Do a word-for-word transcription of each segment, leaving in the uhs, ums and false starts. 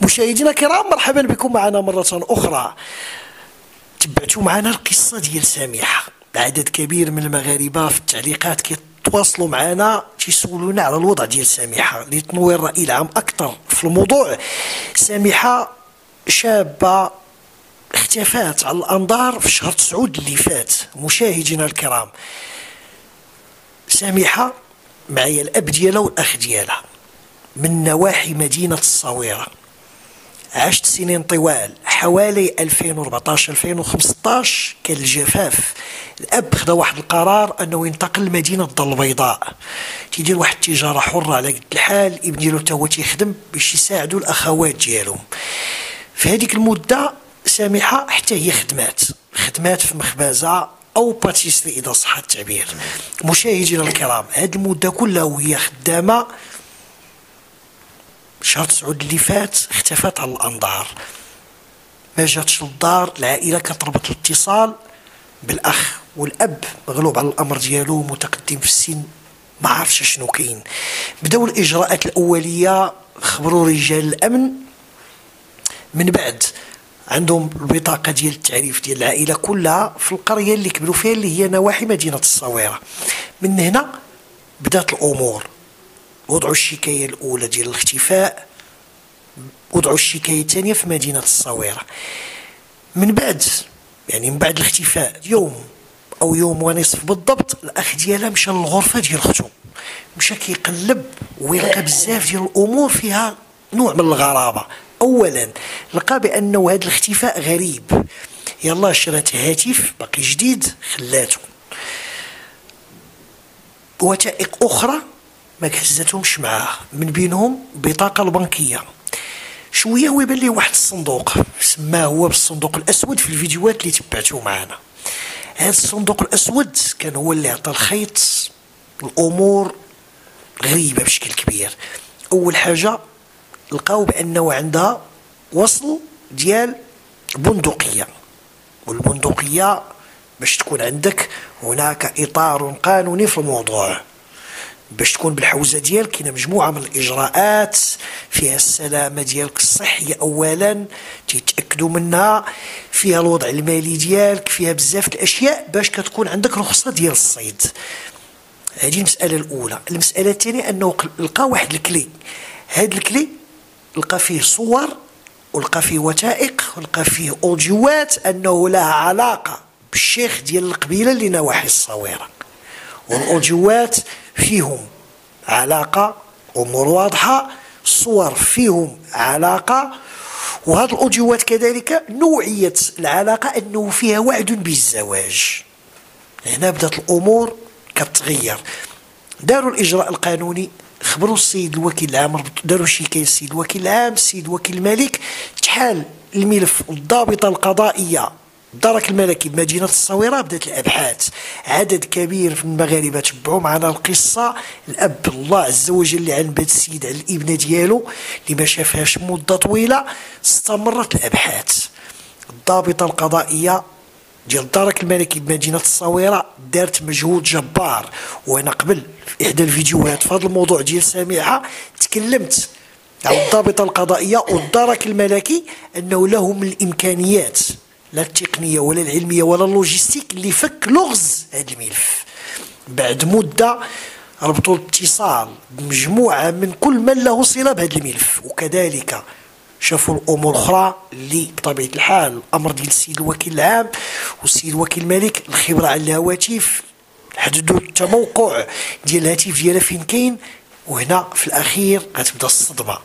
مشاهدينا الكرام، مرحبا بكم معنا مرة أخرى. تبعتوا معنا القصة ديال سامحة. عدد كبير من المغاربة في التعليقات كيتواصلوا معنا تيسولونا على الوضع ديال سامحة. لتنوير الرأي العام أكثر في الموضوع، سامحة شابة اختفت على الأنظار في شهر تسعود اللي فات. مشاهدينا الكرام، سامحة معايا الأب ديالها والأخ ديالها من نواحي مدينة الصويرة. عشت سنين طوال حوالي ألفين وأربعطاش ألفين وخمسطاش كان الجفاف. الأب خدا واحد القرار أنه ينتقل لمدينة الدار البيضاء، تيدير واحد التجارة حرة على قد الحال. ابن ديالو تا هو تيخدم باش يساعدوا الأخوات ديالهم. في هذيك المدة سامحة حتى هي خدمات خدمات في مخبزة أو باتيسري إذا صح التعبير. مشاهدينا الكرام، هذه المدة كلها وهي خدامة. شهر تسعود اللي فات اختفت على الأنظار، ما جاتش للدار. العائلة كتربط الاتصال بالأخ والأب، مغلوب على الأمر ديالو، متقدم في السن، ما عرفش شنو كاين. بداو الإجراءات الأولية، خبروا رجال الأمن. من بعد عندهم البطاقة ديال التعريف ديال العائلة كلها في القرية اللي كبروا فيها اللي هي نواحي مدينة الصويرة. من هنا بدات الأمور. وضعوا الشكاية الأولى ديال الاختفاء، وضعوا الشكاية الثانية في مدينة الصويرة. من بعد يعني من بعد الاختفاء يوم أو يوم ونصف بالضبط، الأخ ديالها مشى للغرفة ديال أختو، مشى كيقلب ويلقى بزاف ديال الأمور فيها نوع من الغرابة. أولا لقى بأنه هذا الاختفاء غريب. يلا شرات هاتف باقي جديد خلاته. وثائق أخرى ما كهزتهمش معاه، من بينهم بطاقة البنكية. شويه هو يبان ليه واحد الصندوق سماه هو بالصندوق الأسود في الفيديوهات اللي تبعتوا معنا. هذا الصندوق الأسود كان هو اللي عطى الخيط. الأمور غريبة بشكل كبير. أول حاجة لقاو بأنه عندها وصل ديال بندقية، والبندقية باش تكون عندك هناك إطار قانوني في الموضوع. باش تكون بالحوزه ديالك كاينه مجموعه من الاجراءات فيها السلامه ديالك الصحيه اولا تيتاكدوا منها، فيها الوضع المالي ديالك، فيها بزاف الاشياء باش كتكون عندك رخصه ديال الصيد. هذه المساله الاولى. المساله الثانيه انه لقى واحد الكلي. هذا الكلي لقى فيه صور ولقى فيه وثائق ولقى فيه اوديوات انه لها علاقه بالشيخ ديال القبيله اللي نواحي الصويره، والاوديوات فيهم علاقة، أمور واضحة، صور فيهم علاقة. وهذه الأوديوات كذلك نوعية العلاقة أنه فيها وعد بالزواج. هنا بدأت الأمور كتغير. داروا الإجراء القانوني، خبروا السيد الوكيل العام، داروا شكاية السيد الوكيل العام، السيد وكيل الملك، تحال الملف الضابطة القضائية الدرك الملكي بمدينة الصويرة. بدات الأبحاث. عدد كبير من المغاربة تبعوا معنا القصة. الأب الله عز وجل اللي عن بهذا السيد على الابنة ديالو اللي ما شافهاش مدة طويلة. استمرت الأبحاث. الضابطة القضائية ديال الدرك الملكي بمدينة الصويرة دارت مجهود جبار. وأنا قبل في إحدى الفيديوهات في هذا الموضوع ديال سامحة تكلمت على الضابطة القضائية والدرك الملكي أنه لهم الإمكانيات، لا التقنية ولا العلمية ولا اللوجيستيك اللي فك لغز هذا الملف. بعد مدة ربطوا الاتصال بمجموعة من كل من له صلة بهذا الملف، وكذلك شافوا الأمور الأخرى اللي بطبيعة الحال الأمر ديال السيد الوكيل العام والسيد الوكيل الملك، الخبرة على الهواتف، حددوا التموقع ديال الهاتف ديالها فين كاين. وهنا في الأخير غتبدا الصدمة.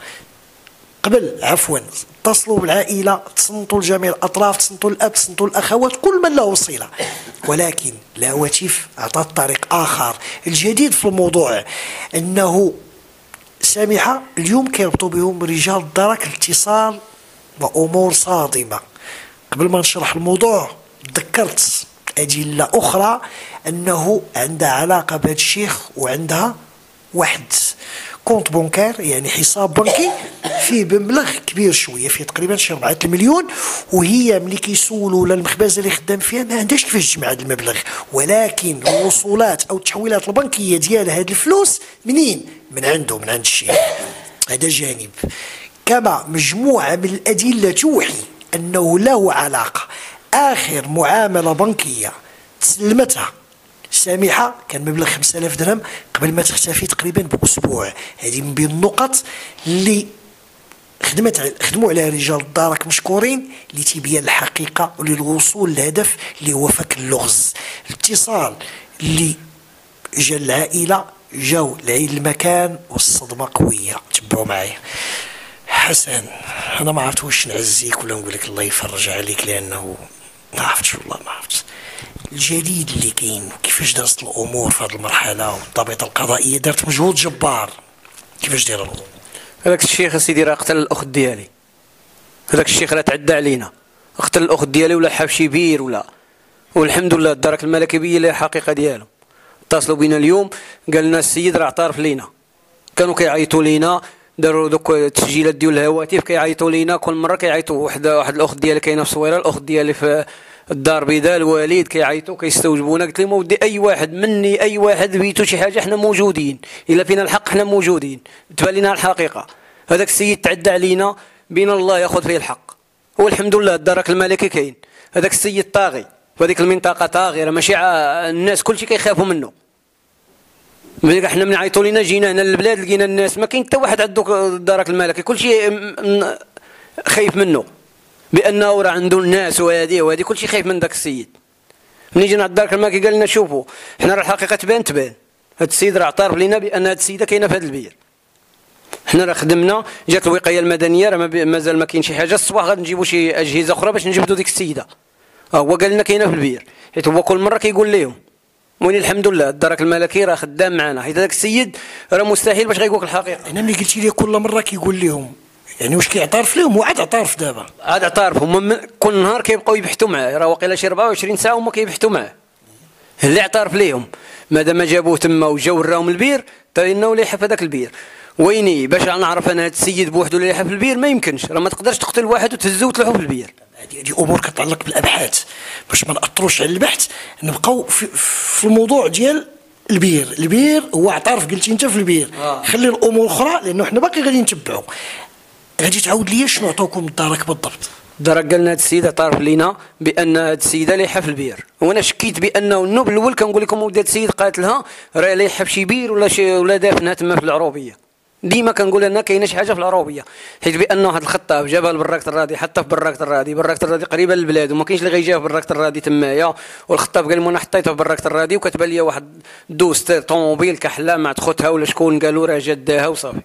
قبل عفوا اتصلوا بالعائلة، تصنتوا لجميع الأطراف، تصنتوا الأب، تصنتوا الأخوات، كل من له صلة، ولكن الهواتف عطات طريق آخر. الجديد في الموضوع أنه سامحة اليوم كيربطوا بهم رجال الدرك الاتصال وأمور صادمة. قبل ما نشرح الموضوع تذكرت أدلة أخرى أنه عندها علاقة بهذا الشيخ وعندها واحد كونت بونكار، يعني حساب بنكي فيه بمبلغ كبير شويه، فيه تقريبا شي أربعة المليون. وهي ملي كيسولوا ولا المخبزه اللي خدام فيها ما عندهاش كيفاش تجمع هذا المبلغ، ولكن الوصولات او التحويلات البنكيه ديال هاد الفلوس منين؟ من عنده، من عند الشيخ. هذا جانب. المحكمة مجموعة من الأدلة توحي أنه له علاقة. آخر معاملة بنكية تسلمتها سامحة كان مبلغ خمسة آلاف درهم قبل ما تختفي تقريبا بأسبوع. هذه من بين النقط اللي خدمت خدموا عليها رجال الدارك مشكورين لتبيان الحقيقة وللوصول للهدف اللي هو فك اللغز. الاتصال اللي جا العائلة جاو لعين المكان والصدمة قوية. تبعوا معايا. حسن أنا ما عرفت واش نعزيك ولا نقول لك الله يفرج عليك، لأنه ما عرفتش والله ما عرفت الجديد اللي كاين كيفاش درست الأمور في هذه المرحلة والضابطة القضائية. دارت مجهود جبار. كيفاش داير الأمور؟ هذاك الشيخ اسيدي راه قتل الاخت ديالي. هذاك الشيخ راه تعدى علينا، قتل الاخت ديالي ولا حاب شي بير ولا، والحمد لله الدرك الملكي بين لي الحقيقه ديالو. اتصلوا بينا اليوم قال لنا السيد راه اعترف لينا، كانوا كيعيطوا لينا، داروا دوك التسجيلات ديال الهواتف كيعيطوا لينا كل مره كيعيطوا. واحد واحد الاخت ديالي كاينه في الصويره، الاخت ديالي في الدار البيضاء، الوالد كيعيطوا كيستوجبونا. قلت لهم ودي اي واحد مني اي واحد بيتو شي حاجه حنا موجودين، الا فينا الحق حنا موجودين، تبان لنا الحقيقه. هذاك السيد تعدى علينا بين الله ياخذ فيه الحق، والحمد لله الدرك الملكي كاين. هذاك السيد طاغي في هذيك المنطقه، طاغي راه ماشي الناس كلشي كيخافوا منه. ملي حنا من عيطوا لينا جينا هنا للبلاد لقينا الناس ما كاين حتى واحد عنده الدرك الملكي، كلشي خايف منه بانه راه عنده الناس وهذه وهذه، كلشي خايف من ذاك السيد. ملي جينا عند الدرك الملكي قال لنا شوفوا حنا راه الحقيقه تبان تبان، هذا السيد راه اعترف لنا بان هذه السيده كاينه في هذا البير. حنا راه خدمنا، جات الوقايه المدنيه راه مازال ما كاين شي حاجه، الصباح غادي نجيبوا شي اجهزه اخرى باش نجبدوا ديك السيده. ها هو قال لنا كاينه في البير، حيت هو كل مره كيقول لهم. ولي الحمد لله الدرك الملكي راه خدام معنا، حيت هذاك السيد راه مستحيل باش غيقول لك الحقيقه. انا ملي قلتي لي كل مره كيقول لهم، يعني واش كيعترف لهم؟ هو عاد اعترف دابا، عاد اعترف. هما كل نهار كيبقاو يبحثوا معاه، راه واقيلا شي أربعة وعشرين ساعه هما كيبحثوا معاه. اللي اعترف ليهم مادام جابوه تما وجاو وراهم البير، تا انه اللي يحف هذاك البير. ويني باش نعرف انا هذا السيد بوحدو اللي يحف البير؟ ما يمكنش، راه ما تقدرش تقتل واحد وتهزو وتلحو في البير. هذه امور كتعلق بالابحاث، باش ما ناثروش على البحث نبقاو في, في الموضوع ديال البير. البير هو اعترف قلتي انت في البير. آه. خلي الامور الاخرى لانه حنا باقي غادي نتبعوا. غادي تعاود لي شنو عطوكم الدرك بالضبط؟ الدرك قالنا هذا السيد اعترف لينا بان هذا السيده اللي حف البير، وانا شكيت بانه النوب الاول كنقول لكم ولد هذا السيد قاتلها راه لا يحف شي بير ولا شي ولا دافنها تما في العروبيه. ديما كنقول لنا كاينه شي حاجه في العروبيه، حيت بان واحد الخطاب جابها لبراكه الرادي، حتى في براكه الرادي، براكه الرادي قريبه للبلاد وما كاينش اللي غيجيها في براكه الرادي تمايا. والخطاب قال لي انا حطيتها في براكه الرادي وكتبان لي واحد دوست طوموبيل كحله مع خوتها ولا شكون، قالوا راه جداها وصافي.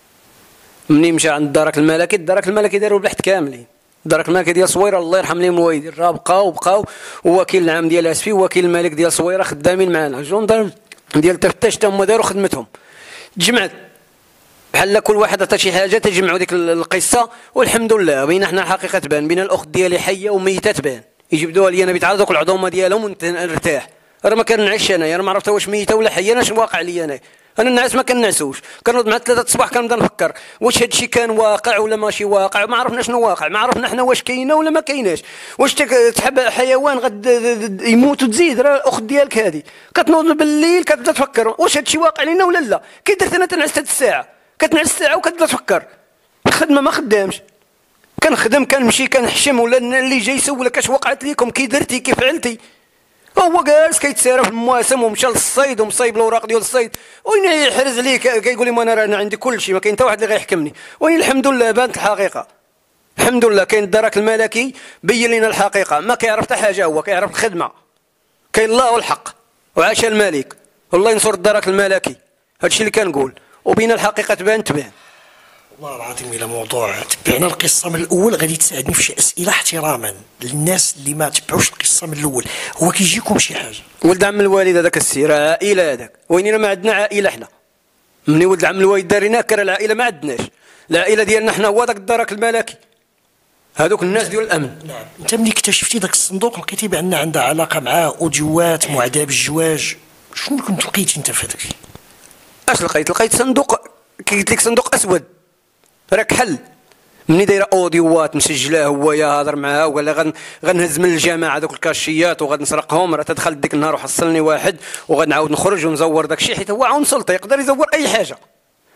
مني مشى عند الدرك الملكي، الدرك الملكي داروا البحث كاملين. الدرك الملكي ديال صويره الله يرحم لهم الوالدين راه بقاو بقاو، ووكيل العام ديال اسفي ووكيل الملك ديال صويره خدامين معنا، جوندار ديال التفتاش تا هما داروا خدمتهم. تجمعت بحال كل واحد عطى شي حاجه تجمعوا ديك القصه، والحمد لله بين حنا الحقيقه تبان، بين الاخت ديالي حيه وميته تبان. يجبدوها لي انا بيتعرض دوك العظومه ديالهم ونرتاح. راه ما كنعش انايا، راه ما عرفت واش ميته ولا حيه، انا اش واقع لي انا. انا الناس ما كنعسوش، كنوض مع ثلاثه الصباح كنبدا نفكر واش هذا الشيء كان واقع ولا ماشي واقع. ما عرفنا شنو واقع، ما عرفنا حنا واش كاينه ولا ما كايناش، واش تحب حيوان غد يموت وتزيد. راه الاخت ديالك هذه كتنوض بالليل كتبدا تفكر واش هذا الشيء واقع لينا ولا لا. كي درت انا تنعس هذه الساعه، كتنعس الساعه وكتبدا تفكر. الخدمه ما خدامش، كنخدم كنمشي كنحشم، ولا اللي جاي يسولك اش وقعت لكم، كي درتي كيف فعلتي. هو جالس كيتسارى في المواسم ومشى للصيد ومصايب الاوراق ديال الصيد، وين يحرز لي كيقول لي انا انا عندي كل شيء، ما كاين حتى واحد اللي غيحكمني. وين الحمد لله بانت الحقيقه، الحمد لله كاين الدرك الملكي بين لنا الحقيقه. ما كيعرف حتى حاجه، هو كيعرف الخدمه، كاين الله والحق وعاش الملك. والله ينصر الدرك الملكي، هادشي اللي كنقول. وبين الحقيقه تبان تبان. والله العظيم الى موضوع تبعنا القصه من الاول غادي تساعدني في شي اسئله احتراما للناس اللي ما تبعوش القصه من الاول. هو كيجيكم شي حاجه ولد عم الوالد هذاك السير عائله هذاك، ويننا ما عندنا عائله حنا. مني ولد عم الوالد دارينا كرا العائله ما عندناش، العائله ديالنا حنا هو داك الدرك الملكي، هذوك الناس ديال الامن. نعم. انت ملي اكتشفتي داك الصندوق لقيتي بان عندها علاقه مع اوديوات معداه بالجواج، شنو كنت لقيتي انت في هذاك؟ اش لقيت؟ لقيت صندوق كي قلت لك صندوق اسود راه كحل، مني دايره اوديوات مسجله هو يا هضر معاها وقال لي غنهز من الجامعه دوك الكاشيات وغادي نسرقهم. راه تدخل ديك النهار وحصلني واحد وغنعاود نخرج ونزور داك الشيء، حيت هو عون سلطه يقدر يزور اي حاجه.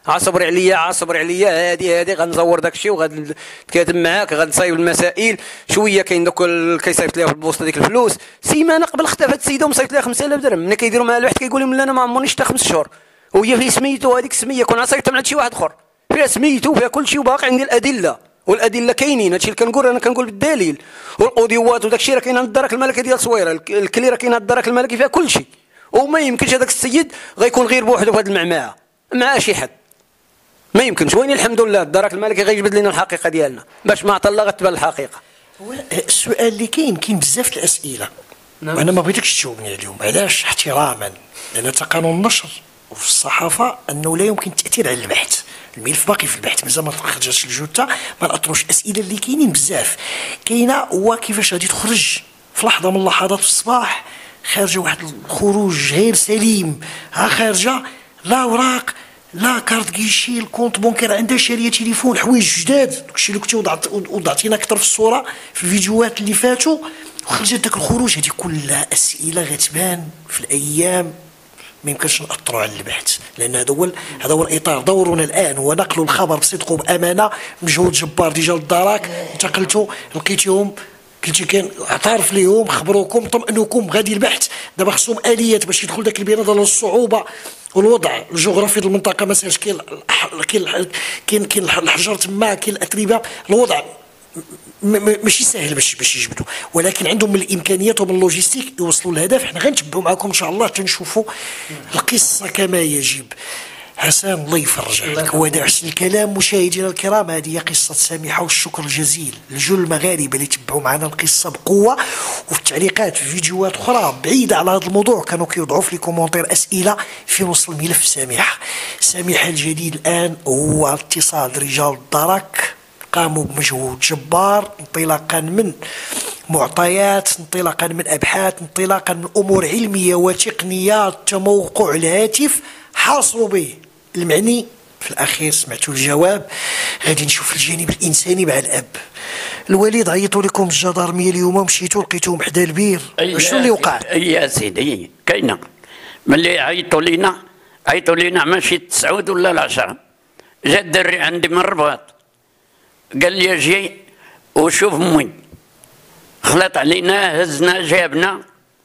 عصبر عليا عصبر عليا هادي هادي غنزور داك الشيء وغنتكاتب معاك غنصايب المسائل شويه. كاين دوك كيصيفط ليها في البوسطه ديك الفلوس. سيمانه قبل اختفت السيده ومصيفط ليها خمسة آلاف درهم. ملي كيديروا معها الواحد كيقول لهم لا انا ما عمرنيش حتى خمس شهور وهي في سميتو. هذيك السميه كون صيفطها من عند شي واحد اخر فيها سميتو فيها كل شيء وباقي عندي الادله والادله كاينين. هادشي اللي كنقول انا كنقول بالدليل. والاوديوات وداك الشيء راه كاين عند الدرك الملكي ديال صويره. الكلي راه كاين عند الدرك الملكي فيها كل شيء. وما يمكنش هذاك السيد غيكون غير بوحده في هذه المعمعه مع شي حد. ما يمكنش. وين الحمد لله الدرك الملكي غيجبد لنا الحقيقه ديالنا باش ما عطى الله غتبان الحقيقه. هو السؤال اللي كاين كاين بزاف الاسئله. نعم. وانا ما بغيتكش تجاوبني اليوم. علاش؟ احتراما لان تقانون النشر وفي الصحافه انه لا يمكن التاثير على البحث. الملف باقي في البحث مازال ما خرجتش الجثه. ما ناطروش الاسئله اللي كاينين بزاف. كاينه هو كيفاش غادي تخرج في لحظه من اللحظات في الصباح خارجه واحد الخروج غير سليم. ها خارجه لا اوراق لا كارت كيشي الكونت بونكير عندها شاريه تليفون حوايج جداد. داكشي اللي كنتي وضعت وضعتينا اكثر في الصوره في الفيديوهات اللي فاتوا. وخرجت داك الخروج. هذه كلها اسئله غتبان في الايام. ما يمكنش نأثروا على البحث لان هذا هو هذا هو الاطار. دورنا الان هو نقل الخبر بصدق وبامانه. مجهود جبار ديجا للدرك. انتقلتوا لقيتيهم قلتي كان اعترف ليهم خبروكم طمئنوكم غادي البحث. دابا خصهم اليات باش يدخل داك البيانات على الصعوبه والوضع الجغرافي ديال المنطقه. مثلا كاين كاين كاين الحجر تما كاين الاتربه. الوضع ماشي سهل باش باش يجبدوا ولكن عندهم من الامكانيات ومن اللوجيستيك يوصلوا للهدف. حنا غنتبعوا معكم ان شاء الله تنشوفوا القصه كما يجب. حسن الله يفرج عليك. وداع الكلام مشاهدينا الكرام هذه هي قصه سامحه والشكر الجزيل لجل المغاربه اللي تبعوا معنا القصه بقوه. وفي التعليقات في فيديوهات اخرى بعيده على هذا الموضوع كانوا كيوضعوا في لي كومونتير اسئله في نص الملف سامحه. سامحه الجديد الان هو اتصال رجال الدرك قاموا بمجهود جبار انطلاقا من معطيات انطلاقا من ابحاث انطلاقا من امور علميه وتقنيه. تموقع الهاتف حاصروا به المعني في الاخير. سمعتوا الجواب. غادي نشوف الجانب الانساني مع الاب. الوالد عيطوا لكم الجدارميه اليوم مشيتوا لقيتوهم حدا البير. شنو اللي وقع؟ يا سيدي كاينه ملي عيطوا لينا عيطوا لينا ماشي التسعود ولا العشره. جا الدري عندي من الرباط قال لي اجي وشوف امي. خلط علينا هزنا جابنا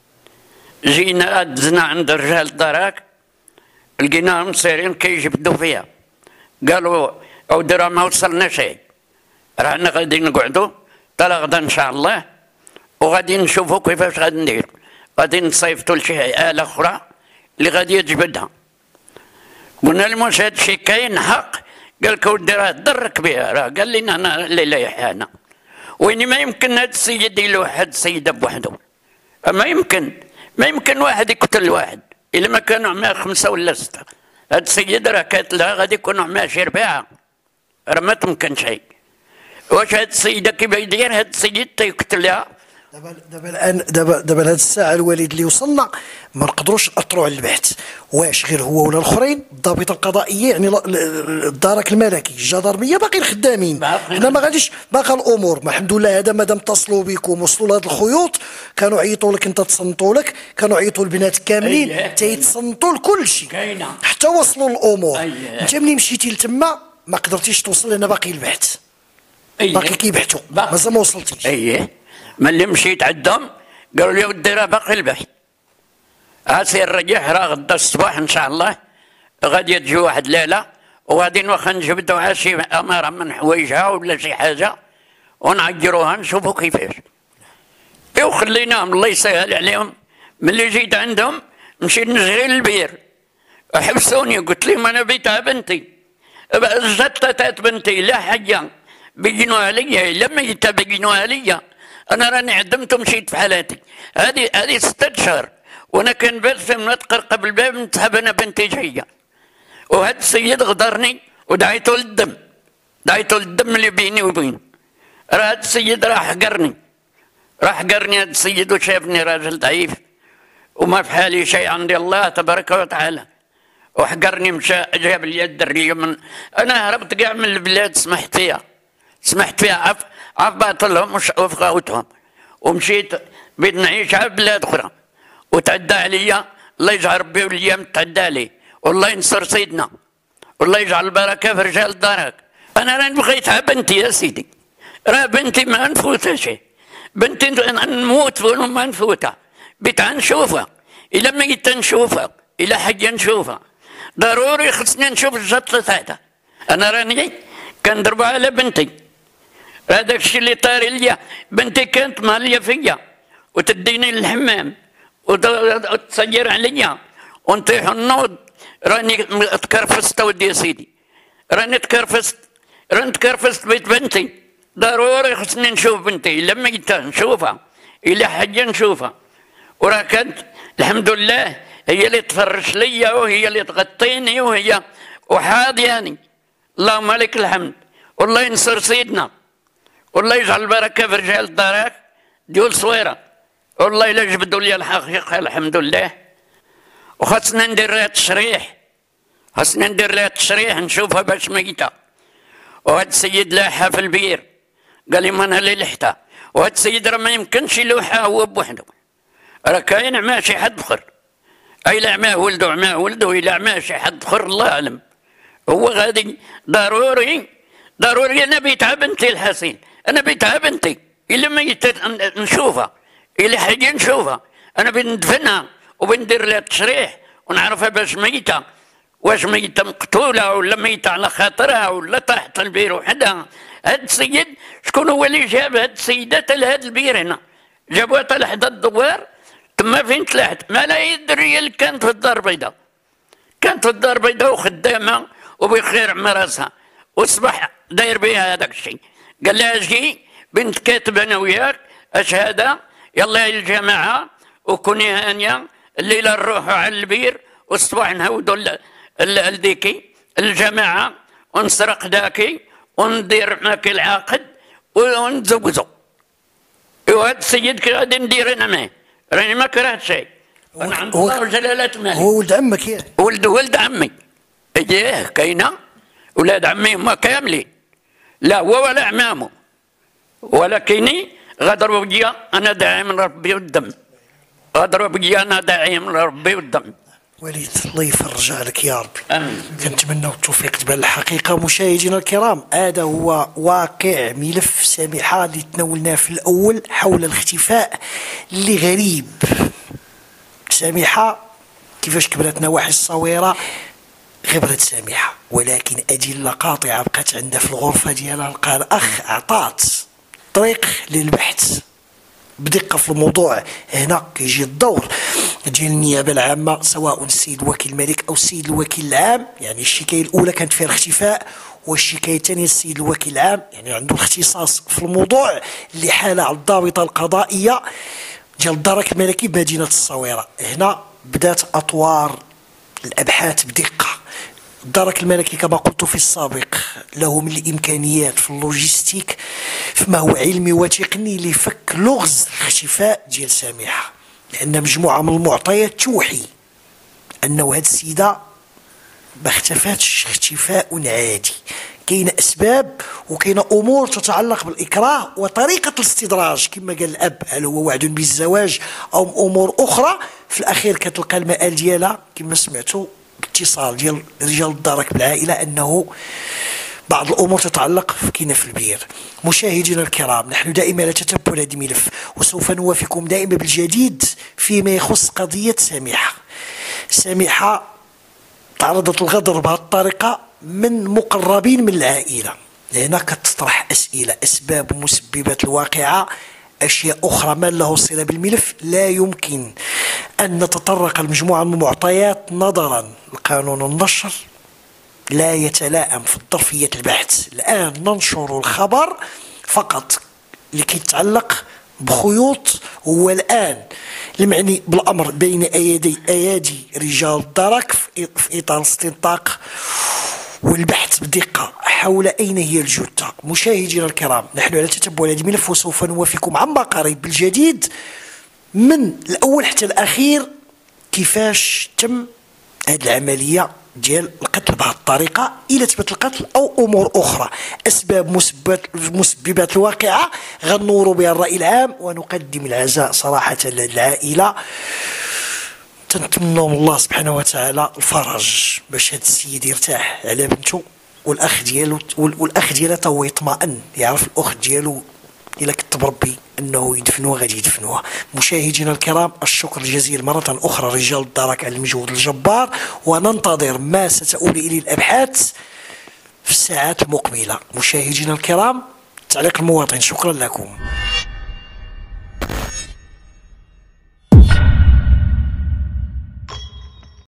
جينا دزنا عند رجال الدراك لقيناهم سايرين كيجبدوا فيها. قالوا او درا ما وصلنا شيء رانا غادي نقعدوا حتى غدا ان شاء الله وغادي نشوفوا كيفاش غادي ندير. غادي نصيفطوا لشي آلة أخرى اللي غادي تجبدها. قلنا لهم واش هادشي كاين حق؟ قال لك اودي راه درك بها. راه قال لنا انا الليله يحيانا وين ما يمكن هذا السيد يلوح هاد السيده بوحده. ما يمكن ما يمكن واحد يقتل واحد الا ما كانوا معاه خمسه ولا سته. هاد السيد راه قاتلها غادي يكونوا معاه شي ربعه. راه ما تمكن شيء. واش هاد السيده كيف يدير هاد السيد تيقتلها؟ دابا دابا الان دابا دابا لهاد الساعه الوالد اللي وصلنا ما نقدروش ناثروا على البحث. واش غير هو ولا الاخرين؟ الضابطه القضائيه يعني الدرك الملكي الجدارميه باقيين خدامين. حنا ما غاديش باقا الامور. ما الحمد لله هذا مادام اتصلوا بكم وصلوا لهاد الخيوط كانوا عيطوا لك انت تصنتوا لك كانوا عيطوا البنات كاملين تيتصنتوا لكل شيء حتى وصلوا الامور. انت ملي مشيتي لتما ما قدرتيش توصل لان باقي البحث. باقي كيبحثوا مازال ما وصلتيش. اييه ملي مشيت عندهم قالوا لي ودي راه باقي البحث. اسير رجع راه غدا الصباح ان شاء الله غادي تجي واحد ليله وغادي واخا نجبدوا على شي اماره من حوايجها ولا شي حاجه ونعجروها نشوفوا كيفاش. ايوا خليناهم الله يسهل عليهم. ملي جيت عندهم مشيت نجري للبير حبسوني قلت لهم انا بيتها بنتي جتت بنتي لا حاجه بيجنوها لي لا ميته بيجنوها لي. انا راني عدمت ومشيت في حالاتي. هذه هذه ستة اشهر وانا كان برسم نتقر قبل الباب نتحب انا بنتي جايه. وهذا السيد غدرني ودعيته للدم. دعيته للدم اللي بيني وبينه. راه هذا السيد راح حقرني. راح حقرني هذا السيد وشافني راجل ضعيف وما في حالي شيء عند الله تبارك وتعالى. وحقرني مشى جاب لي الدريه من انا هربت كاع من البلاد سمحت فيها. سمحت فيها عف عف باطلهم وفقاوتهم ومشيت بغيت نعيش على بلاد اخرى وتعدى عليا. الله يجعل ربي والايام تعدى علي والله ينصر سيدنا والله يجعل البركه في رجال دارك. انا راني بغيتها بنتي يا سيدي، راه بنتي ما نفوتها شيء، بنتي نموت وما نفوتها، بيت نشوفها، الا ميت نشوفها، الا حيه نشوفها، ضروري خصني نشوف الجطله تاعها. انا راني كندربها على بنتي، هذاك الشيء اللي طاري ليا. بنتي كانت ماليه فيا وتديني للحمام وتصير عليا ونطيح النوض، راني تكرفست ودي يا سيدي، راني تكرفست، راني تكرفست بيت بنتي، ضروري خصني نشوف بنتي، الا ميتة نشوفها، الا حاجه نشوفها. وراه كانت الحمد لله هي اللي تفرش ليا وهي اللي تغطيني وهي وحاضياني، اللهم لك الحمد. والله ينصر سيدنا، والله يجعل البركه في رجال دارك ديول صويره، والله الا جبدوا لي الحقيقه الحمد لله. وخاصنا ندير لها تشريح، خاصنا ندير لها تشريح نشوفها باش ميته. وهذا السيد لاحها في البير قال لي ما انا اللي لحتها، وهذا السيد راه ما يمكنش يلوحها هو بوحده، راه كاين عماه شي حد اخر، اي لا عماه ولده عماه ولده، الى عماه شي حد اخر الله اعلم. هو غادي ضروري ضروري انا بيتها بنتي الحسين، انا بيتها بنتي، الا ميت نشوفها، الا حاجه نشوفها، انا بندفنها وبندير لها تشريح ونعرفها باش ميته، واش ميته مقتوله ولا ميته على خاطرها ولا طاحت البير وحدها. هاد السيد شكون هو اللي جاب هاد السيدات لهاد البير هنا؟ جابوها حتى لحد الدوار تما فين تلاحت، ما لا يدري اللي كانت في الدار البيضاء، كانت في الدار البيضاء وخدامه وبخير مع راسها، واصبح داير بها هذاك الشيء. قال لها اجي بنت كاتب انا وياك اشهاده، يلا يا الجماعه وكوني هانيه، الليله نروحوا على البير والصباح نهودوا لديكي الجماعه ونسرق داكي وندير معك العقد ونتزوجوا. وهذا السيد كي غادي ندير انا معاه، راني ما كرهت شيء، انا عند الله وجلاله مالي. هو ولد عمك ياه؟ ولد ولد عمي، اييه كاينه ولاد عمي هما كاملين، لا هو ولا عمامه، ولكني غدروا بيا انا داعي من ربي والدم، غدروا بيا انا داعي من ربي والدم. وليد الله يفرج عليك يا ربي. امين. كنتمناو التوفيق تبان الحقيقه. مشاهدينا الكرام، هذا هو واقع ملف سامحه اللي تناولناه في الاول حول الاختفاء اللي غريب. سامحه كيفاش كبرت نواحي الصويره غبرت سامحه، ولكن ادله قاطعه بقات عندها في الغرفه ديالها. لقى الاخ اعطات طريق للبحث بدقه في الموضوع. هنا كيجي الدور ديال النيابه العامه، سواء السيد الوكيل الملك او السيد الوكيل العام. يعني الشكايه الاولى كانت فيها الاختفاء، والشكايه الثانيه السيد الوكيل العام يعني عنده الاختصاص في الموضوع اللي حال على الضابطه القضائيه ديال الدرك الملكي بمدينه الصويره. هنا بدات اطوار الابحاث بدقه. الدرك الملكي كما قلت في السابق له من الامكانيات في اللوجيستيك فما هو علمي وتقني لفك لغز الاختفاء ديال سامحه، لان مجموعه من المعطيات توحي انه هاد السيده ما اختفاتش اختفاء عادي. كاينه اسباب وكاينه امور تتعلق بالاكراه وطريقه الاستدراج، كما قال الاب هل هو وعد بالزواج او امور اخرى. في الاخير كتلقى المآل ديالها كما سمعتوا باتصال ديال رجال الدرك بالعائله انه بعض الامور تتعلق كاينه في البير. مشاهدينا الكرام، نحن دائما على تتبع هذا الملف وسوف نوافيكم دائما بالجديد فيما يخص قضيه سامحه. سامحه تعرضت للغدر بهذه الطريقه من مقربين من العائله. هنا كتطرح اسئله، اسباب ومسببات الواقعه، اشياء اخرى ما له صله بالملف. لا يمكن ان نتطرق لمجموعه من المعطيات نظرا لقانون النشر لا يتلائم في ظرفيه البحث. الان ننشر الخبر فقط لكي يتعلق بخيوط هو الان المعني بالامر بين ايدي ايادي رجال الدرك في اطار الاستنطاق والبحث بدقه حول اين هي الجثه. مشاهدينا الكرام، نحن على تتبع هذا الملف وسوف نوافيكم عما قريب بالجديد من الاول حتى الاخير كيفاش تم هذه العمليه ديال القتل بهذه الطريقه، الى تثبت القتل او امور اخرى. اسباب مسببات مسببات الواقعه غنوروا بها الراي العام ونقدم العزاء صراحه للعائله. تنتمنوا من الله سبحانه وتعالى الفرج باش هذا السيد يرتاح على بنته، والاخ ديالو والاخ ديالها تا هو يطمئن، يعرف الاخت ديالو الا كتب ربي انه يدفنوها غادي يدفنوها. مشاهدينا الكرام، الشكر الجزيل مره اخرى رجال الدرك على المجهود الجبار، وننتظر ما ستؤول اليه الابحاث في الساعات المقبله. مشاهدينا الكرام، تعليق المواطن. شكرا لكم.